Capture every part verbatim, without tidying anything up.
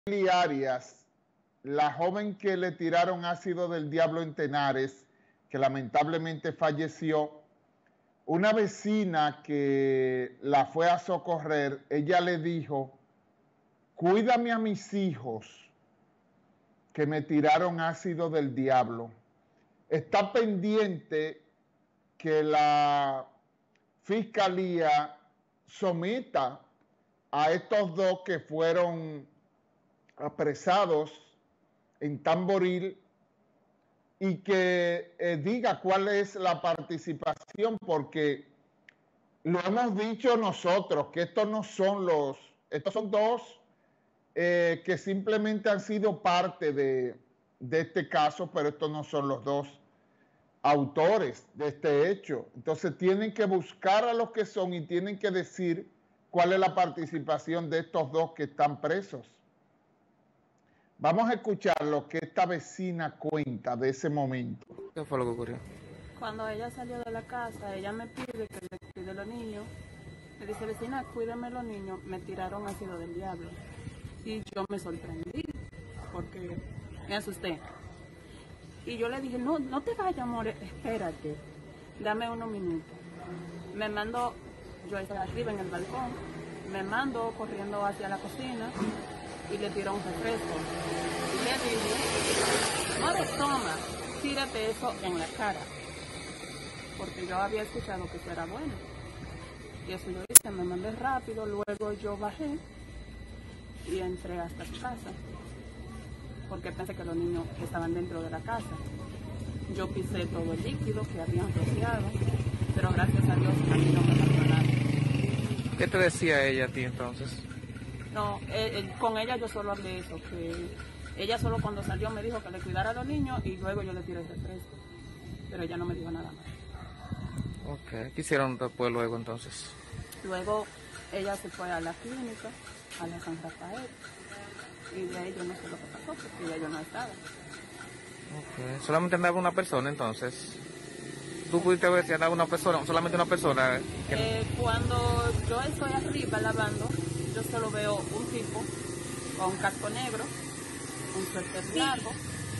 Arias, la joven que le tiraron ácido del diablo en Tenares, que lamentablemente falleció, una vecina que la fue a socorrer, ella le dijo, cuídame a mis hijos que me tiraron ácido del diablo. Está pendiente que la fiscalía someta a estos dos que fueron apresados en Tamboril y que eh, diga cuál es la participación, porque lo hemos dicho nosotros, que estos no son los, estos son dos eh, que simplemente han sido parte de, de este caso, pero estos no son los dos autores de este hecho. Entonces tienen que buscar a los que son y tienen que decir cuál es la participación de estos dos que están presos. Vamos a escuchar lo que esta vecina cuenta de ese momento. ¿Qué fue lo que ocurrió? Cuando ella salió de la casa, ella me pide que le cuide a los niños. Me dice, vecina, cuídame los niños. Me tiraron ácido del diablo. Y yo me sorprendí, porque me asusté. Y yo le dije, no, no te vayas, amor, espérate. Dame unos minutos. Me mandó, yo estaba arriba en el balcón, me mandó corriendo hacia la cocina y le tiró un refresco. Y le dije, no le toma, tírate eso en la cara. Porque yo había escuchado que eso era bueno. Y eso yo hice, me mandé rápido, luego yo bajé y entré hasta su casa. Porque pensé que los niños estaban dentro de la casa. Yo pisé todo el líquido que habían rociado, pero gracias a Dios a mí no me pasó nada. ¿Qué te decía ella a ti entonces? No, eh, eh, con ella yo solo hablé eso, que ella solo cuando salió me dijo que le cuidara a los niños y luego yo le tiré el refresco, pero ella no me dijo nada más. Ok, ¿qué hicieron después luego entonces? Luego ella se fue a la clínica, a la San Rafael, y de ahí yo no sé lo que pasó, porque ya yo no estaba. Ok, solamente andaba una persona entonces. ¿Tú pudiste ver si andaba una persona, solamente una persona? Que... Eh, cuando yo estoy arriba lavando, yo solo veo un tipo con un casco negro, un suéter largo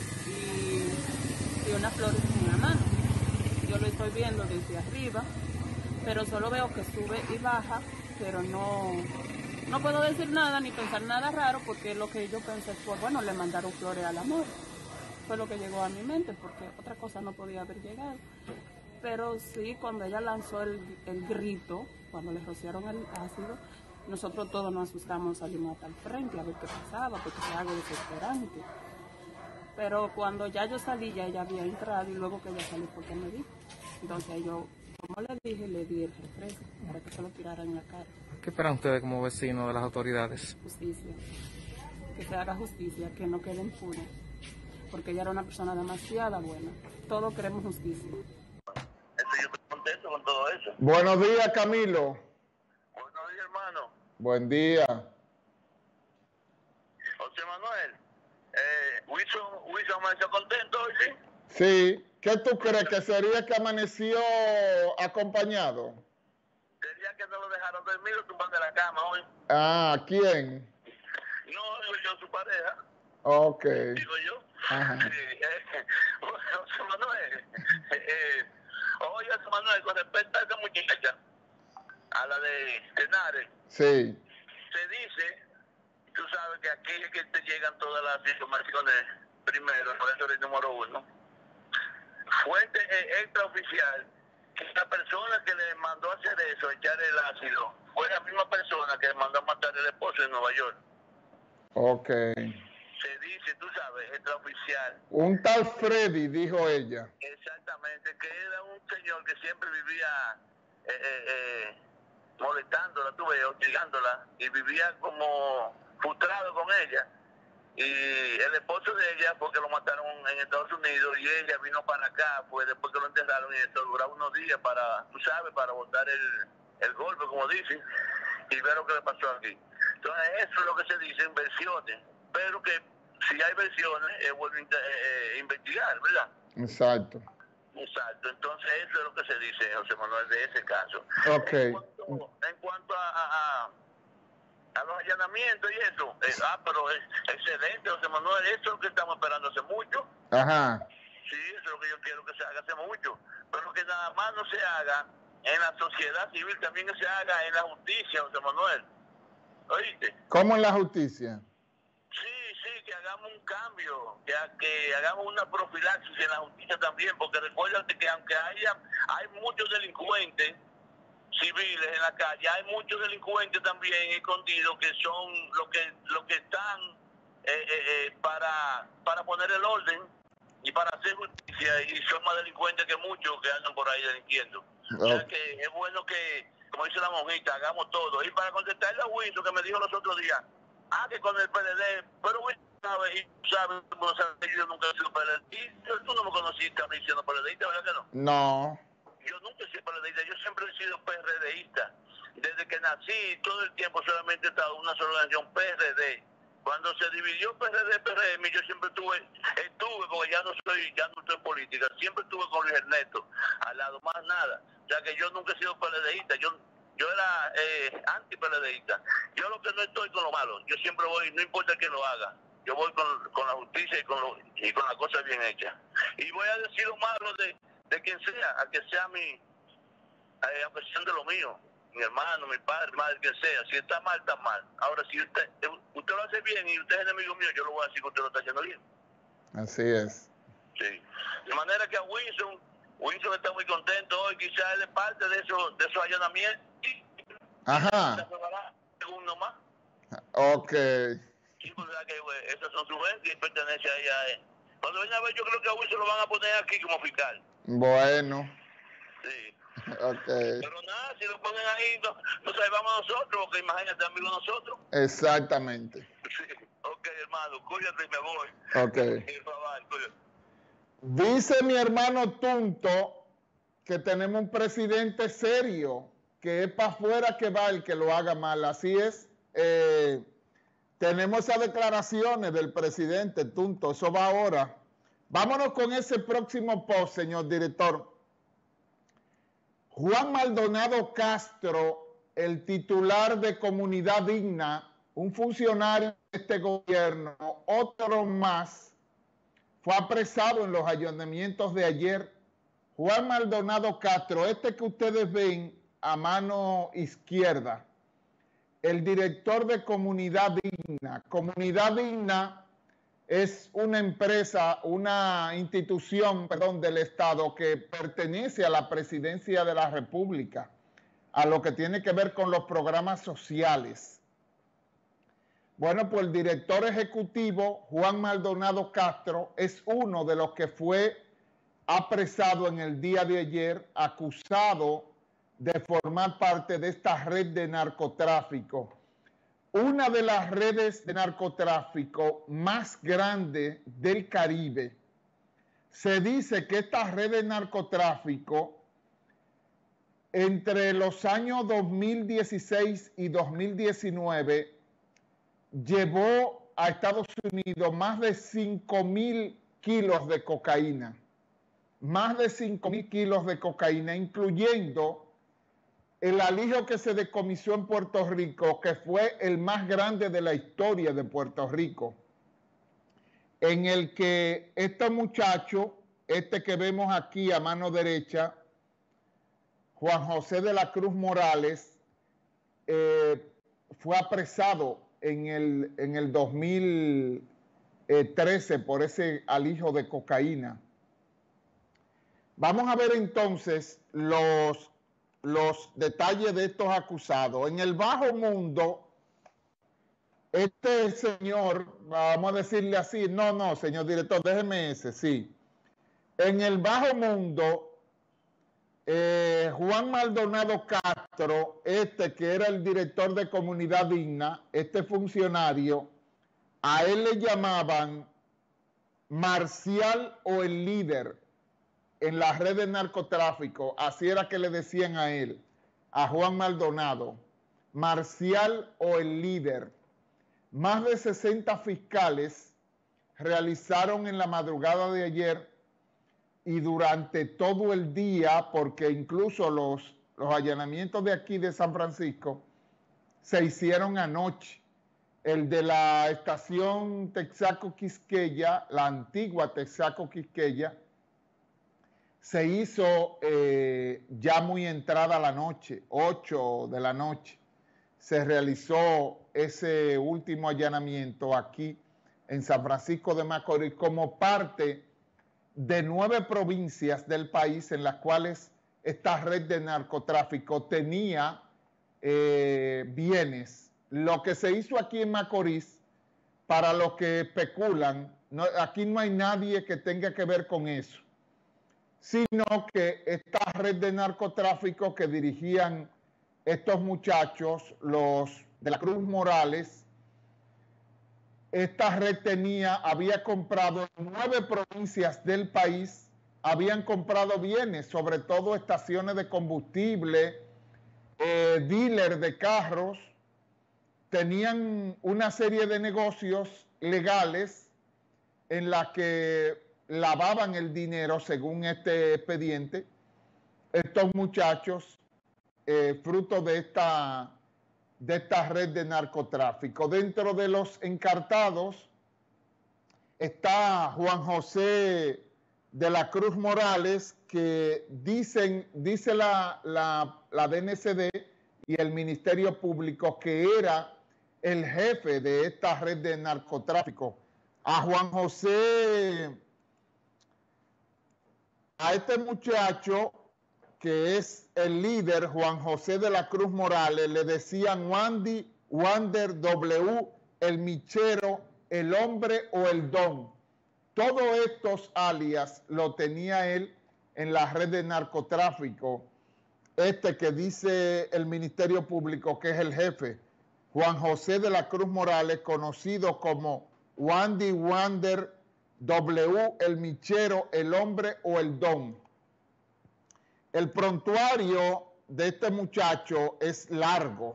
y, y unas flores en la mano. Yo lo estoy viendo desde arriba, pero solo veo que sube y baja, pero no, no puedo decir nada ni pensar nada raro, porque lo que yo pensé fue, bueno, le mandaron flores al amor. Fue lo que llegó a mi mente, porque otra cosa no podía haber llegado. Pero sí, cuando ella lanzó el, el grito, cuando le rociaron el ácido, nosotros todos nos asustamos, salimos hasta el frente a ver qué pasaba, porque fue algo desesperante. Pero cuando ya yo salí, ya ella había entrado y luego que ella salió porque me vi. Entonces yo, como le dije, le di el refresco para que se lo tirara en la cara. ¿Qué esperan ustedes como vecinos de las autoridades? Justicia. Que se haga justicia, que no quede impune. Porque ella era una persona demasiado buena. Todos queremos justicia. Yo estoy contento con todo eso. Buenos días, Camilo. Buenos días, hermano. Buen día. José Manuel, eh, Wilson, Wilson amaneció contento hoy, ¿sí? Sí. ¿Qué tú crees que sería que amaneció acompañado? Sería que no lo dejaron dormir o tumbar de la cama hoy. Ah, ¿quién? No, digo yo, su pareja. Ok. Digo yo. Ajá. Sí, eh, José Manuel, eh, eh, oye, José Manuel, con respecto a esa muchacha, a la de Tenares, Sí. se dice, tú sabes que aquí es que te llegan todas las informaciones primero, por eso eres el número uno. Fuente eh, extraoficial, que la persona que le mandó a hacer eso, echar el ácido, fue la misma persona que le mandó a matar al esposo en Nueva York. Ok. Se dice, tú sabes, extraoficial. Un tal Freddy, dijo ella. Exactamente, que era un señor que siempre vivía eh, eh, eh, molestándola, tú ves, hostigándola, y vivía como frustrado con ella. Y el esposo de ella, porque lo mataron en Estados Unidos, y ella vino para acá, pues después que lo enterraron, y esto duraba unos días para, tú sabes, para botar el, el golpe, como dicen, y ver lo que le pasó aquí. Entonces, eso es lo que se dice en versiones, pero que si hay versiones, es bueno eh, eh, investigar, ¿verdad? Exacto. Exacto, entonces eso es lo que se dice, José Manuel, de ese caso. Ok. En cuanto, en cuanto a, a, a los allanamientos y eso. Eh, ah, pero es excelente, José Manuel, eso es lo que estamos esperando hace mucho. Ajá. Sí, eso es lo que yo quiero que se haga hace mucho. Pero que nada más no se haga en la sociedad civil, también que se haga en la justicia, José Manuel. ¿Oíste? ¿Cómo en la justicia? Sí, sí, que hagamos un cambio, que, que hagamos una profilaxis en la justicia también, porque recuérdate que aunque haya hay muchos delincuentes civiles en la calle, hay muchos delincuentes también escondidos que son los que los que están eh, eh, eh, para para poner el orden y para hacer justicia, y son más delincuentes que muchos que andan por ahí delinquiendo. O sea que es bueno que, como dice la monjita, hagamos todo. Y para contestarle a Wilson, que me dijo los otros días, ah, que con el P L D, pero Wilson sabe, y sabe, no sabe que yo nunca he sido P L D, y tú no me conociste a mí siendo PLDista, ¿verdad que no? No. Yo nunca he sido PLDista, yo siempre he sido PRDista. Desde que nací, todo el tiempo solamente he estado en una sola organización, P R D. Cuando se dividió P R D, P R M, yo siempre estuve, estuve, porque ya no soy, ya no estoy en política, siempre estuve con Luis Ernesto, al lado, más nada. O sea que yo nunca he sido PLDista, yo, yo era eh, anti-PLDista. Yo lo que no estoy con lo malo, yo siempre voy, no importa quién lo haga, yo voy con, con la justicia y con, lo, y con las cosas bien hechas. Y voy a decir lo malo de, de quien sea, a que sea mi, eh, a pesar de lo mío. Mi hermano, mi padre, madre, quien sea. Si está mal, está mal. Ahora, si usted usted lo hace bien y usted es enemigo mío, yo lo voy a decir que usted lo está haciendo bien. Así es. Sí. De manera que a Wilson, Wilson está muy contento hoy, quizás él es parte de esos de esos allanamientos. Ajá. Uno más. Ok. Sí, pues que pues, esas son sus gente y pertenece a ella. Cuando venga a ver, yo creo que a Wilson lo van a poner aquí como fiscal. Bueno. Sí. Okay. Pero nada, si lo ponen ahí, no, no salvamos nosotros, porque imagínate, amigos nosotros. Exactamente. Sí. Ok, hermano, cuídate y me voy. Ok. Dice mi hermano Tunto que tenemos un presidente serio, que es para afuera que va el que lo haga mal. Así es. Eh, tenemos esas declaraciones del presidente Tunto, eso va ahora. Vámonos con ese próximo post, señor director. Juan Maldonado Castro, el titular de Comunidad Digna, un funcionario de este gobierno, otro más, fue apresado en los allanamientos de ayer. Juan Maldonado Castro, este que ustedes ven a mano izquierda, el director de Comunidad Digna. Comunidad Digna es una empresa, una institución, perdón, del Estado que pertenece a la Presidencia de la República, a lo que tiene que ver con los programas sociales. Bueno, pues el director ejecutivo, Juan Maldonado Castro, es uno de los que fue apresado en el día de ayer, acusado de formar parte de esta red de narcotráfico. Una de las redes de narcotráfico más grandes del Caribe. Se dice que esta red de narcotráfico entre los años dos mil dieciséis y dos mil diecinueve llevó a Estados Unidos más de cinco mil kilos de cocaína. Más de cinco mil kilos de cocaína, incluyendo el alijo que se decomisó en Puerto Rico, que fue el más grande de la historia de Puerto Rico, en el que este muchacho, este que vemos aquí a mano derecha, Juan José de la Cruz Morales, eh, fue apresado en el, en el dos mil trece por ese alijo de cocaína. Vamos a ver entonces los... los detalles de estos acusados. En el bajo mundo, este señor, vamos a decirle así, no, no, señor director, déjeme ese, sí. En el bajo mundo, eh, Juan Maldonado Castro, este que era el director de Comunidad Digna, este funcionario, a él le llamaban Marcial o el líder en la red de narcotráfico. Así era que le decían a él, a Juan Maldonado, Marcial o el líder. Más de sesenta fiscales realizaron en la madrugada de ayer y durante todo el día, porque incluso los, los allanamientos de aquí de San Francisco se hicieron anoche. El de la estación Texaco-Quisqueya, la antigua Texaco-Quisqueya, se hizo eh, ya muy entrada la noche, ocho de la noche. Se realizó ese último allanamiento aquí en San Francisco de Macorís como parte de nueve provincias del país en las cuales esta red de narcotráfico tenía eh, bienes. Lo que se hizo aquí en Macorís, para los que especulan, no, aquí no hay nadie que tenga que ver con eso, sino que esta red de narcotráfico que dirigían estos muchachos, los de la Cruz Morales, esta red tenía, había comprado en nueve provincias del país, habían comprado bienes, sobre todo estaciones de combustible, eh, dealers de carros, tenían una serie de negocios legales en la que lavaban el dinero, según este expediente, estos muchachos, eh, fruto de esta, de esta red de narcotráfico. Dentro de los encartados está Juan José de la Cruz Morales, que dicen, dice la, la, la D N C D y el Ministerio Público que era el jefe de esta red de narcotráfico. A Juan José, a este muchacho que es el líder, Juan José de la Cruz Morales, le decían Wandy, Wander W, el michero, el hombre o el don. Todos estos alias lo tenía él en la red de narcotráfico. Este que dice el Ministerio Público que es el jefe, Juan José de la Cruz Morales, conocido como Wandy Wander W, el michero, el hombre o el don. El prontuario de este muchacho es largo.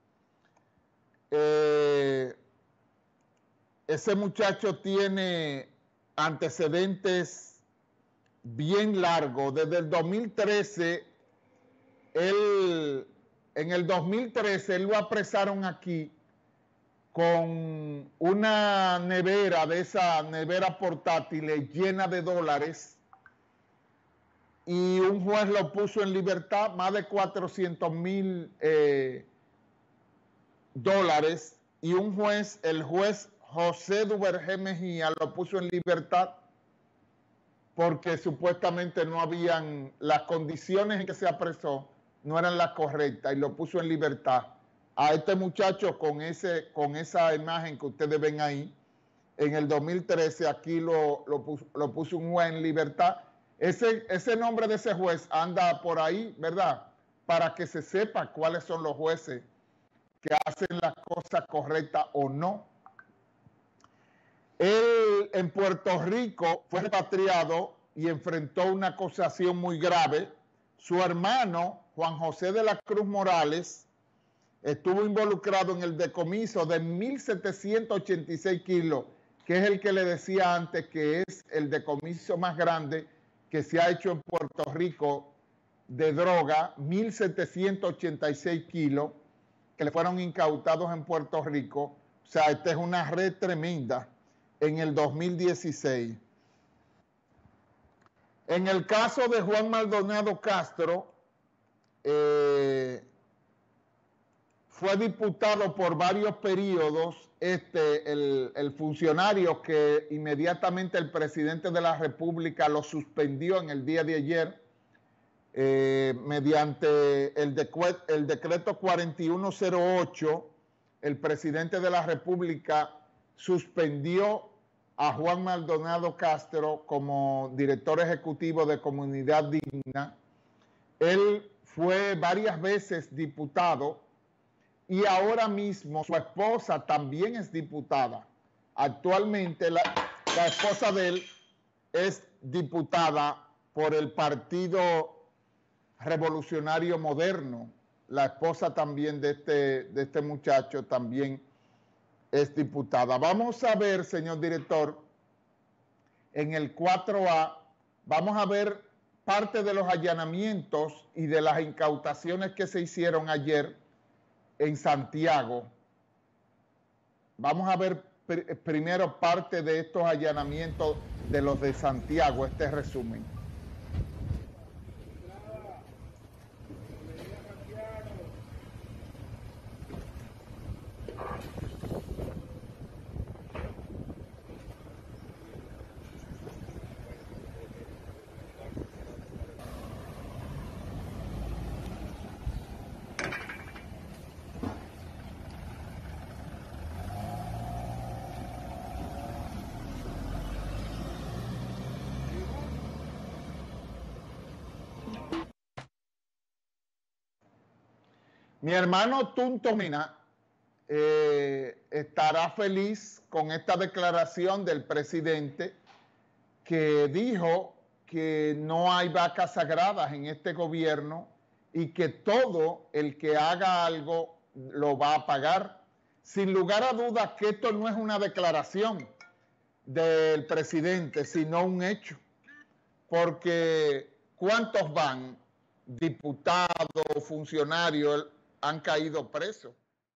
Eh, ese muchacho tiene antecedentes bien largos. Desde el dos mil trece, él, en el dos mil trece, él lo apresaron aquí con una nevera, de esa nevera portátil llena de dólares, y un juez lo puso en libertad, más de cuatrocientos mil eh, dólares, y un juez, el juez José Duvergé Mejía, lo puso en libertad porque supuestamente no habían, las condiciones en que se apresó no eran las correctas, y lo puso en libertad. A este muchacho con, ese, con esa imagen que ustedes ven ahí, en el dos mil trece aquí lo, lo, puso, lo puso un juez en libertad. Ese, ese nombre de ese juez anda por ahí, ¿verdad? Para que se sepa cuáles son los jueces que hacen las cosas correctas o no. Él en Puerto Rico fue repatriado y enfrentó una acusación muy grave. Su hermano, Juan José de la Cruz Morales, estuvo involucrado en el decomiso de mil setecientos ochenta y seis kilos, que es el que le decía antes que es el decomiso más grande que se ha hecho en Puerto Rico de droga, mil setecientos ochenta y seis kilos que le fueron incautados en Puerto Rico. O sea, esta es una red tremenda en el dos mil dieciséis. En el caso de Juan Maldonado Castro, eh, fue diputado por varios periodos, este, el, el funcionario que inmediatamente el presidente de la República lo suspendió en el día de ayer, eh, mediante el, decue, el decreto cuarenta y uno cero ocho, el presidente de la República suspendió a Juan Maldonado Castro como director ejecutivo de Comunidad Digna. Él fue varias veces diputado y ahora mismo su esposa también es diputada. Actualmente la, la esposa de él es diputada por el Partido Revolucionario Moderno. La esposa también de este, de este muchacho también es diputada. Vamos a ver, señor director, en el cuatro A, vamos a ver parte de los allanamientos y de las incautaciones que se hicieron ayer en Santiago. Vamos a ver pr- primero parte de estos allanamientos de los de Santiago, este resumen. Mi hermano Tunto Mina eh, estará feliz con esta declaración del presidente que dijo que no hay vacas sagradas en este gobierno y que todo el que haga algo lo va a pagar. Sin lugar a dudas que esto no es una declaración del presidente, sino un hecho. Porque ¿cuántos van? Diputados, funcionarios, han caído presos.